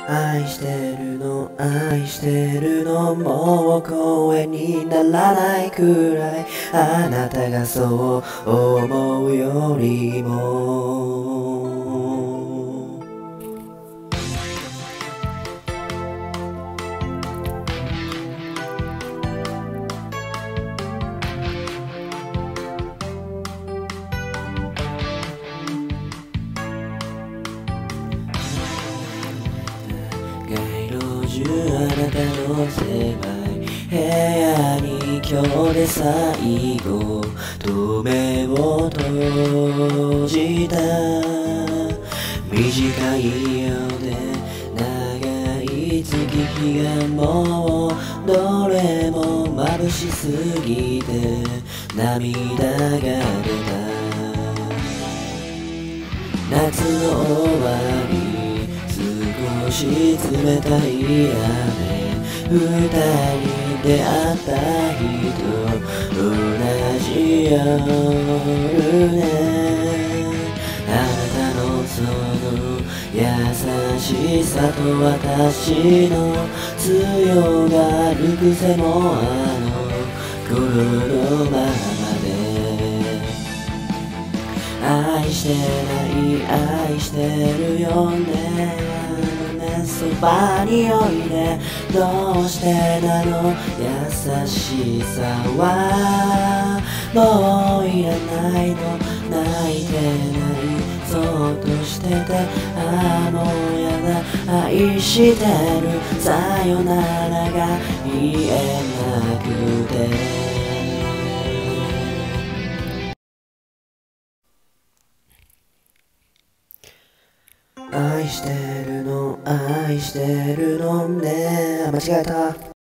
愛してるの愛してるのもう声にならないくらいあなたがそう思うよりも街路樹あなたの狭い部屋に今日で最後と目を閉じた短いようで長い月日がもうどれも眩しすぎて涙が出た夏の終わり少し冷たい雨二人出会った日と同じ夜ねあなたのその優しさと私の強がる癖もあの頃のままで愛してない愛してるよねそばにおいでどうしてなの優しさはもういらないの泣いてないそっとしててああもうやだ愛してるさよならが言えなくて愛してるの愛してるのね間違えた